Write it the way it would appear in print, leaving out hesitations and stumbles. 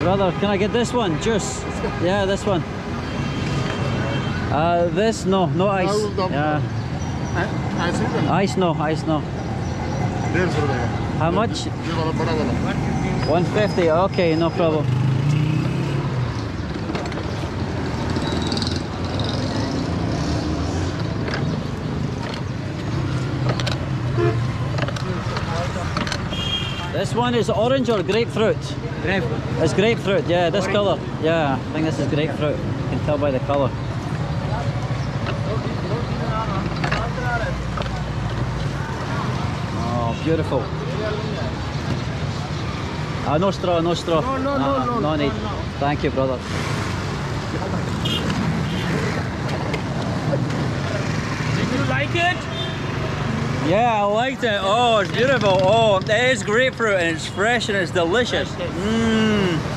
Brother, can I get this one? Juice. Yeah, this one. This, no ice. Yeah. Ice no. How much? 150. Okay, no problem. This one is orange or grapefruit? Grapefruit. It's grapefruit, yeah, this colour. Yeah, I think this is grapefruit. You can tell by the colour. Oh, beautiful. No straw, no straw. No need. Thank you, brother. Did you like it? Yeah, I liked it. Oh, it's beautiful. Oh, it is grapefruit and it's fresh and it's delicious. Mmm.